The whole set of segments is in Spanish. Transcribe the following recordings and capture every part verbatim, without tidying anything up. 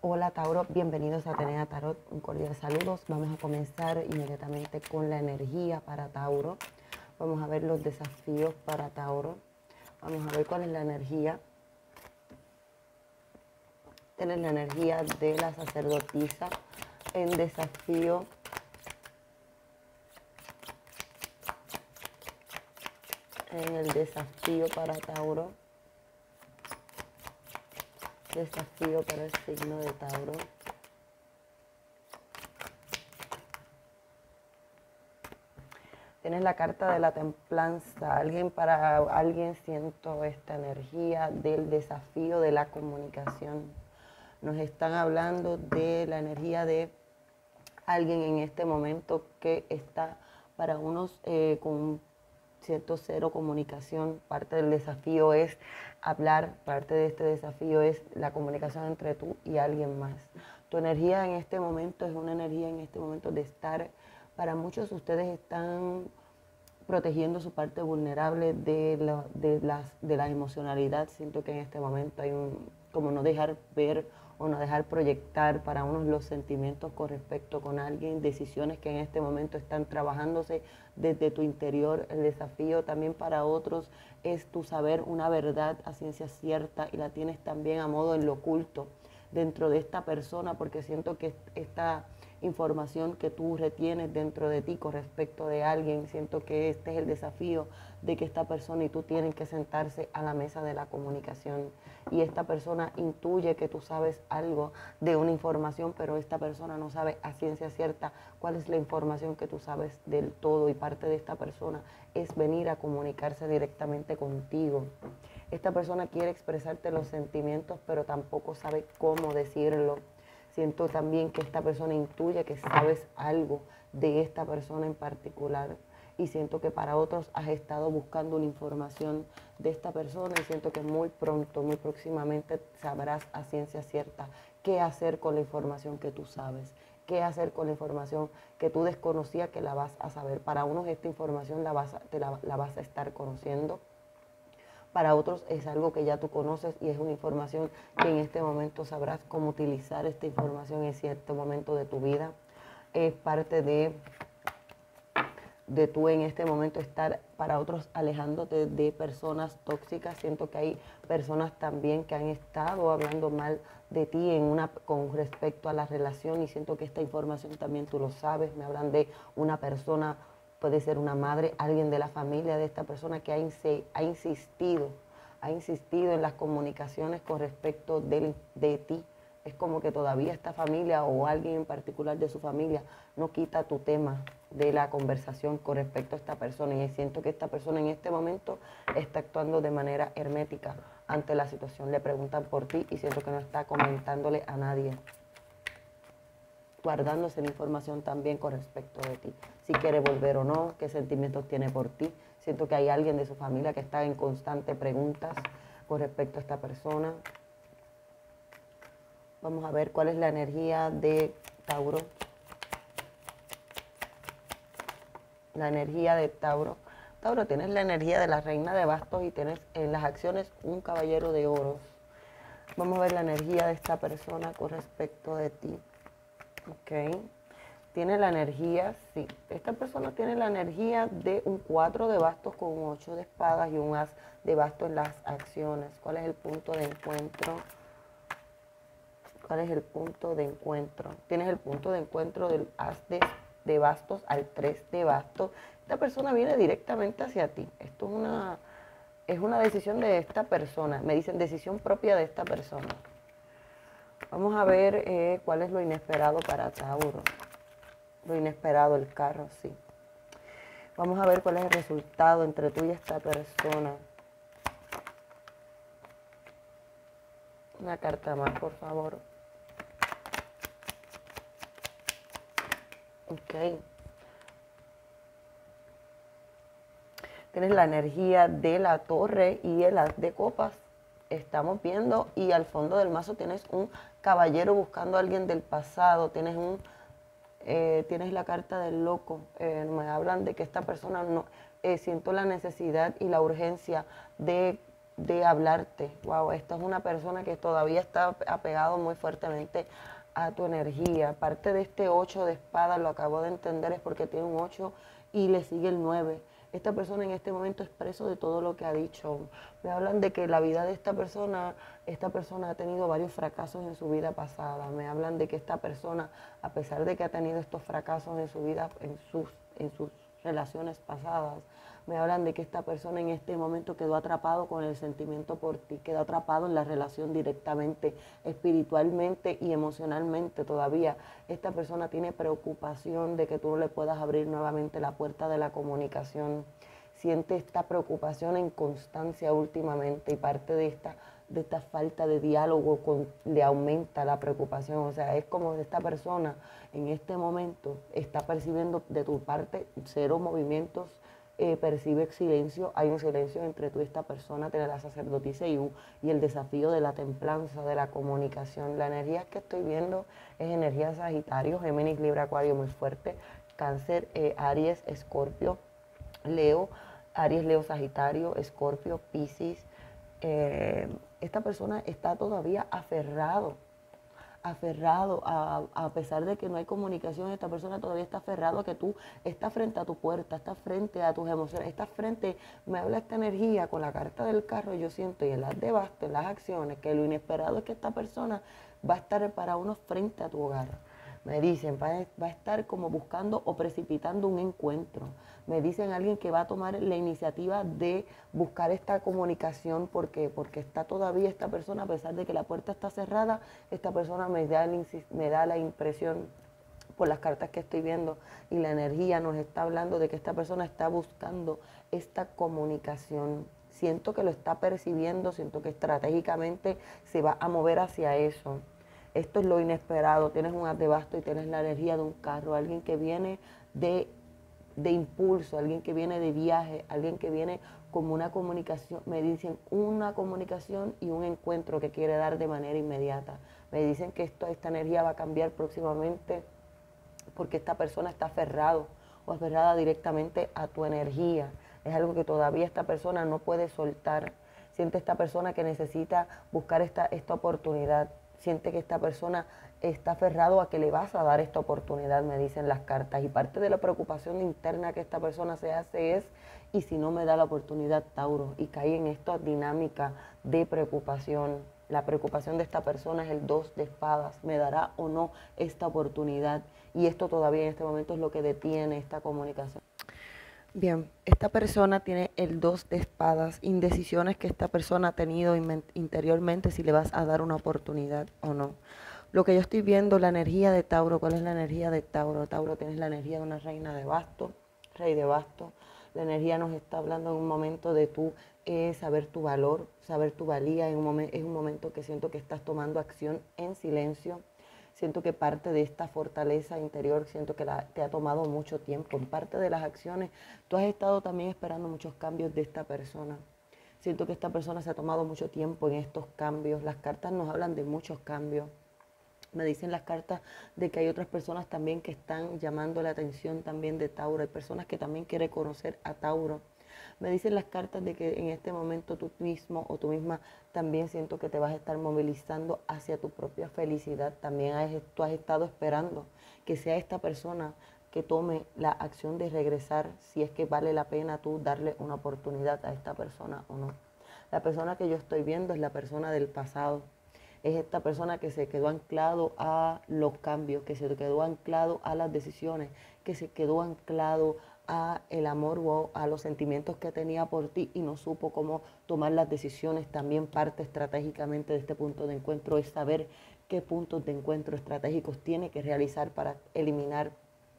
Hola Tauro, bienvenidos a Atenea Tarot, un cordial saludos. Vamos a comenzar inmediatamente con la energía para Tauro. Vamos a ver los desafíos para Tauro. Vamos a ver cuál es la energía. Tienes la energía de la sacerdotisa en desafío. En el desafío para Tauro. Desafío para el signo de Tauro. Tienes la carta de la templanza. Alguien para alguien siento esta energía del desafío de la comunicación. Nos están hablando de la energía de alguien en este momento que está para unos eh, con cierto cero comunicación. Parte del desafío es hablar, parte de este desafío es la comunicación entre tú y alguien más. Tu energía en este momento es una energía en este momento de estar, para muchos ustedes están protegiendo su parte vulnerable de la, de las, de la emocionalidad. Siento que en este momento hay un, como no dejar ver o no dejar proyectar para unos los sentimientos con respecto con alguien, decisiones que en este momento están trabajándose desde tu interior. El desafío también para otros es tu saber una verdad a ciencia cierta y la tienes también a modo en lo oculto dentro de esta persona, porque siento que esta información que tú retienes dentro de ti con respecto de alguien, siento que este es el desafío de que esta persona y tú tienen que sentarse a la mesa de la comunicación y esta persona intuye que tú sabes algo de una información, pero esta persona no sabe a ciencia cierta cuál es la información que tú sabes del todo, y parte de esta persona es venir a comunicarse directamente contigo. Esta persona quiere expresarte los sentimientos, pero tampoco sabe cómo decirlo. Siento también que esta persona intuye que sabes algo de esta persona en particular. Y siento que para otros has estado buscando una información de esta persona y siento que muy pronto, muy próximamente sabrás a ciencia cierta qué hacer con la información que tú sabes. Qué hacer con la información que tú desconocías que la vas a saber. Para unos esta información la vas a, te la, la vas a estar conociendo. Para otros es algo que ya tú conoces y es una información que en este momento sabrás cómo utilizar esta información en cierto momento de tu vida. Es parte de, de tú en este momento estar, para otros, alejándote de personas tóxicas. Siento que hay personas también que han estado hablando mal de ti en una, con respecto a la relación, y siento que esta información también tú lo sabes. Me hablan de una persona, puede ser una madre, alguien de la familia de esta persona que ha, inse, ha insistido, ha insistido en las comunicaciones con respecto de, de ti. Es como que todavía esta familia o alguien en particular de su familia no quita tu tema de la conversación con respecto a esta persona. Y siento que esta persona en este momento está actuando de manera hermética ante la situación. Le preguntan por ti y siento que no está comentándole a nadie, guardándose la información también con respecto de ti. Si quiere volver o no, qué sentimientos tiene por ti. Siento que hay alguien de su familia que está en constante preguntas con respecto a esta persona. Vamos a ver cuál es la energía de Tauro. La energía de Tauro. Tauro, tienes la energía de la reina de bastos y tienes en las acciones un caballero de oros. Vamos a ver la energía de esta persona con respecto de ti. Ok. Tiene la energía, sí. Esta persona tiene la energía de un cuatro de bastos con un ocho de espadas y un as de bastos en las acciones. ¿Cuál es el punto de encuentro? ¿Cuál es el punto de encuentro? Tienes el punto de encuentro del as de, de bastos al tres de bastos. Esta persona viene directamente hacia ti. Esto es una, es una decisión de esta persona. Me dicen decisión propia de esta persona. Vamos a ver eh, cuál es lo inesperado para Tauro. Lo inesperado, el carro, sí. Vamos a ver cuál es el resultado entre tú y esta persona. Una carta más, por favor. Ok. Tienes la energía de la torre y el as de copas. Estamos viendo, y al fondo del mazo tienes un caballero buscando a alguien del pasado. Tienes un eh, tienes la carta del loco. Eh, me hablan de que esta persona no eh, siento la necesidad y la urgencia de de hablarte. Wow, esta es una persona que todavía está apegado muy fuertemente a tu energía. Parte de este ocho de espadas, lo acabo de entender, es porque tiene un ocho y le sigue el nueve. Esta persona en este momento es preso de todo lo que ha dicho. Me hablan de que la vida de esta persona, esta persona ha tenido varios fracasos en su vida pasada. Me hablan de que esta persona, a pesar de que ha tenido estos fracasos en su vida, en sus, en sus relaciones pasadas, me hablan de que esta persona en este momento quedó atrapado con el sentimiento por ti, quedó atrapado en la relación directamente, espiritualmente y emocionalmente todavía. Esta persona tiene preocupación de que tú no le puedas abrir nuevamente la puerta de la comunicación. Siente esta preocupación en constancia últimamente y parte de esta, de esta falta de diálogo con, le aumenta la preocupación. O sea, es como esta persona en este momento está percibiendo de tu parte cero movimientos. Eh, percibe silencio, hay un silencio entre tú y esta persona, tiene la sacerdotisa y, un, y el desafío de la templanza, de la comunicación. La energía que estoy viendo es energía Sagitario, Géminis, Libra, Acuario muy fuerte, Cáncer, eh, Aries, Escorpio, Leo, Aries, Leo, Sagitario, Escorpio, Piscis. Eh, esta persona está todavía aferrado aferrado, a, a pesar de que no hay comunicación, esta persona todavía está aferrado a que tú estás frente a tu puerta, estás frente a tus emociones, estás frente, me habla esta energía con la carta del carro, yo siento, y en las de bastos, en las acciones, que lo inesperado es que esta persona va a estar para uno frente a tu hogar. Me dicen, va a, va a estar como buscando o precipitando un encuentro. Me dicen alguien que va a tomar la iniciativa de buscar esta comunicación porque, porque está todavía esta persona, a pesar de que la puerta está cerrada, esta persona me da, el, me da la impresión por las cartas que estoy viendo y la energía nos está hablando de que esta persona está buscando esta comunicación. Siento que lo está percibiendo, siento que estratégicamente se va a mover hacia eso. Esto es lo inesperado, tienes un as de bastos y tienes la energía de un carro, alguien que viene de, de impulso, alguien que viene de viaje, alguien que viene como una comunicación, me dicen una comunicación y un encuentro que quiere dar de manera inmediata. Me dicen que esto, esta energía va a cambiar próximamente porque esta persona está aferrado o aferrada directamente a tu energía. Es algo que todavía esta persona no puede soltar. Siente esta persona que necesita buscar esta, esta oportunidad. Siente que esta persona está aferrado a que le vas a dar esta oportunidad, me dicen las cartas. Y parte de la preocupación interna que esta persona se hace es, ¿y si no me da la oportunidad, Tauro? Y cae en esta dinámica de preocupación. La preocupación de esta persona es el dos de espadas. ¿Me dará o no esta oportunidad? Y esto todavía en este momento es lo que detiene esta comunicación. Bien, esta persona tiene el dos de espadas, indecisiones que esta persona ha tenido interiormente si le vas a dar una oportunidad o no. Lo que yo estoy viendo, la energía de Tauro, ¿cuál es la energía de Tauro? Tauro tienes la energía de una reina de bastos, rey de bastos. La energía nos está hablando en un momento de tú eh, saber tu valor, saber tu valía. En un momen- es un momento que siento que estás tomando acción en silencio. Siento que parte de esta fortaleza interior, siento que la, te ha tomado mucho tiempo. En parte de las acciones, tú has estado también esperando muchos cambios de esta persona. Siento que esta persona se ha tomado mucho tiempo en estos cambios. Las cartas nos hablan de muchos cambios. Me dicen las cartas de que hay otras personas también que están llamando la atención también de Tauro. Hay personas que también quieren conocer a Tauro. Me dicen las cartas de que en este momento tú mismo o tú misma también siento que te vas a estar movilizando hacia tu propia felicidad. También has, tú has estado esperando que sea esta persona que tome la acción de regresar, si es que vale la pena tú darle una oportunidad a esta persona o no. La persona que yo estoy viendo es la persona del pasado. Es esta persona que se quedó anclado a los cambios, que se quedó anclado a las decisiones, que se quedó anclado a el amor o a los sentimientos que tenía por ti y no supo cómo tomar las decisiones. También parte estratégicamente de este punto de encuentro es saber qué puntos de encuentro estratégicos tiene que realizar para eliminar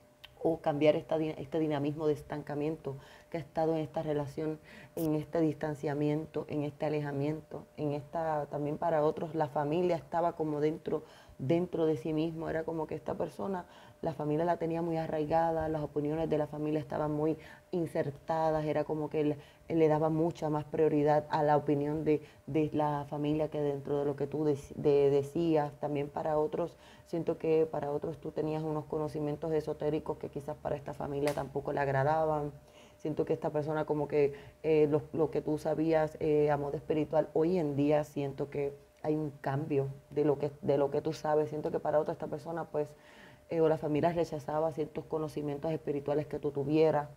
o cambiar esta, este dinamismo de estancamiento que ha estado en esta relación, en este distanciamiento, en este alejamiento, en esta, también para otros, la familia estaba como dentro, dentro de sí mismo, era como que esta persona, la familia la tenía muy arraigada, las opiniones de la familia estaban muy insertadas, era como que él, él le daba mucha más prioridad a la opinión de, de la familia que dentro de lo que tú de, de, decías. También para otros, siento que para otros tú tenías unos conocimientos esotéricos que quizás para esta familia tampoco le agradaban. Siento que esta persona como que eh, lo, lo que tú sabías eh, a modo espiritual, hoy en día siento que hay un cambio de lo que, de lo que tú sabes. Siento que para otra esta persona pues eh, o la familia rechazaba ciertos conocimientos espirituales que tú tuvieras.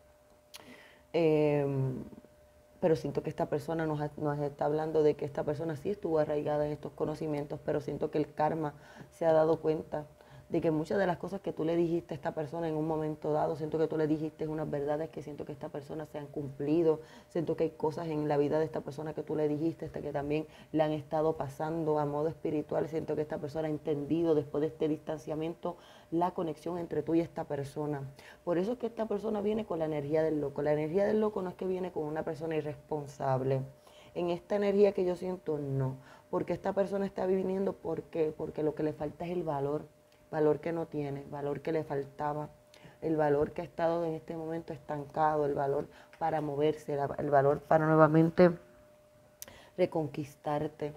Eh, pero siento que esta persona nos, nos está hablando de que esta persona sí estuvo arraigada en estos conocimientos, pero siento que el karma se ha dado cuenta de que muchas de las cosas que tú le dijiste a esta persona en un momento dado, siento que tú le dijiste unas verdades que siento que esta persona se han cumplido, siento que hay cosas en la vida de esta persona que tú le dijiste hasta que también le han estado pasando a modo espiritual, siento que esta persona ha entendido después de este distanciamiento la conexión entre tú y esta persona. Por eso es que esta persona viene con la energía del loco. La energía del loco no es que viene con una persona irresponsable. En esta energía que yo siento, no. Porque esta persona está viniendo porque, porque lo que le falta es el valor. Valor que no tiene, valor que le faltaba. El valor que ha estado en este momento estancado, el valor para moverse, el valor para nuevamente reconquistarte.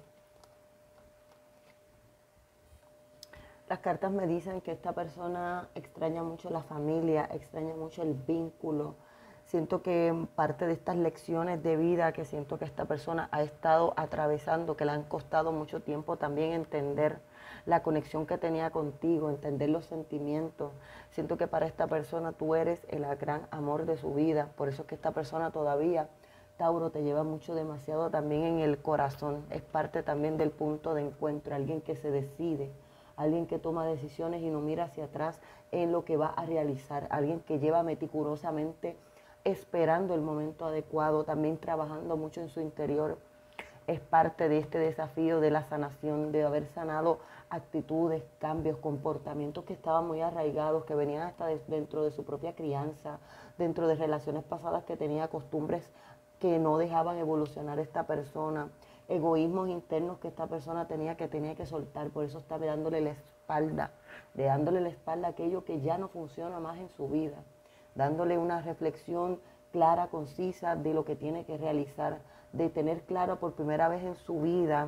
Las cartas me dicen que esta persona extraña mucho la familia, extraña mucho el vínculo. Siento que parte de estas lecciones de vida que siento que esta persona ha estado atravesando, que le han costado mucho tiempo también entender la conexión que tenía contigo, entender los sentimientos. Siento que para esta persona tú eres el gran amor de su vida. Por eso es que esta persona todavía, Tauro, te lleva mucho, demasiado también en el corazón. Es parte también del punto de encuentro, alguien que se decide, alguien que toma decisiones y no mira hacia atrás en lo que va a realizar, alguien que lleva meticulosamente esperando el momento adecuado, también trabajando mucho en su interior. Es parte de este desafío de la sanación, de haber sanado actitudes, cambios, comportamientos que estaban muy arraigados, que venían hasta de, dentro de su propia crianza, dentro de relaciones pasadas que tenía, costumbres que no dejaban evolucionar esta persona, egoísmos internos que esta persona tenía que tenía que soltar. Por eso está dándole la espalda, de dándole la espalda a aquello que ya no funciona más en su vida, dándole una reflexión clara, concisa de lo que tiene que realizar, de tener claro por primera vez en su vida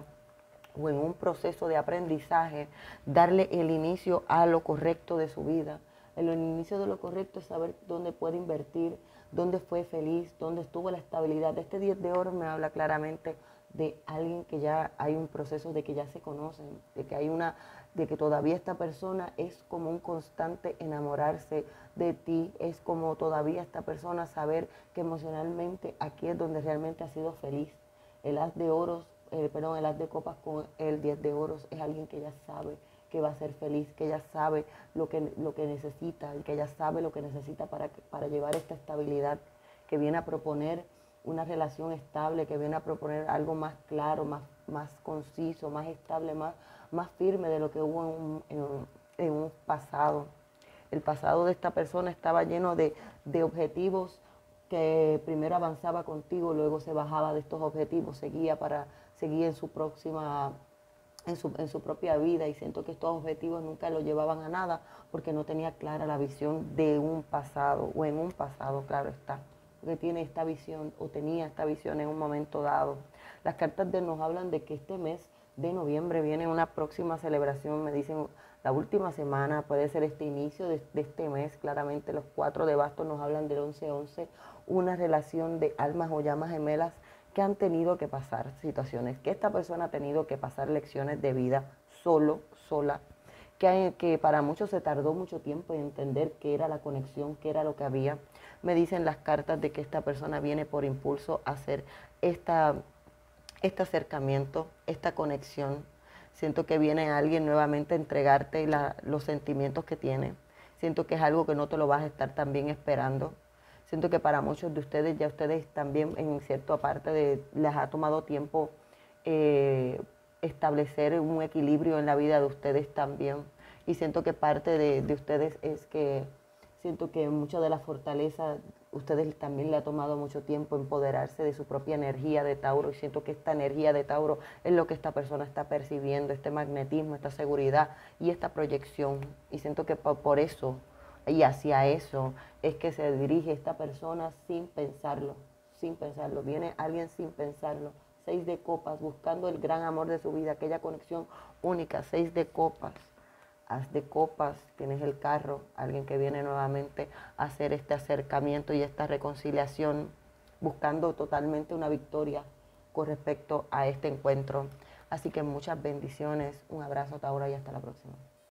o en un proceso de aprendizaje, darle el inicio a lo correcto de su vida. El inicio de lo correcto es saber dónde puede invertir, dónde fue feliz, dónde estuvo la estabilidad. Este diez de oro me habla claramente de alguien que ya hay un proceso de que ya se conocen, de que hay una, de que todavía esta persona es como un constante enamorarse de ti, es como todavía esta persona saber que emocionalmente aquí es donde realmente ha sido feliz. El as de oros, eh, perdón, el as de copas con el diez de oros es alguien que ya sabe que va a ser feliz, que ya sabe lo que, lo que necesita, y que ya sabe lo que necesita para, para llevar esta estabilidad, que viene a proponer una relación estable, que viene a proponer algo más claro, más, más conciso, más estable, más, más firme de lo que hubo en un, en, en un pasado. El pasado de esta persona estaba lleno de, de objetivos que primero avanzaba contigo, luego se bajaba de estos objetivos, seguía para seguir en su próxima, en su, en su propia vida, y siento que estos objetivos nunca lo llevaban a nada porque no tenía clara la visión de un pasado, o en un pasado, claro está, que tiene esta visión o tenía esta visión en un momento dado. Las cartas de nos hablan de que este mes de noviembre viene una próxima celebración, me dicen la última semana, puede ser este inicio de, de este mes. Claramente los cuatro de bastos nos hablan del once once, una relación de almas o llamas gemelas que han tenido que pasar situaciones, que esta persona ha tenido que pasar lecciones de vida solo, sola, que, hay, que para muchos se tardó mucho tiempo en entender qué era la conexión, qué era lo que había. Me dicen las cartas de que esta persona viene por impulso a hacer esta, este acercamiento, esta conexión. Siento que viene alguien nuevamente a entregarte la, los sentimientos que tiene. Siento que es algo que no te lo vas a estar también esperando. Siento que para muchos de ustedes, ya ustedes también en cierta parte de, les ha tomado tiempo eh, establecer un equilibrio en la vida de ustedes también. Y siento que parte de, de ustedes es que siento que mucha de la fortaleza, ustedes también le ha tomado mucho tiempo empoderarse de su propia energía de Tauro, y siento que esta energía de Tauro es lo que esta persona está percibiendo, este magnetismo, esta seguridad y esta proyección. Y siento que por, por eso y hacia eso es que se dirige esta persona sin pensarlo, sin pensarlo. Viene alguien sin pensarlo. Seis de copas, buscando el gran amor de su vida, aquella conexión única. Seis de copas. As de copas, tienes el carro, alguien que viene nuevamente a hacer este acercamiento y esta reconciliación, buscando totalmente una victoria con respecto a este encuentro. Así que muchas bendiciones, un abrazo, Tauro, y hasta la próxima.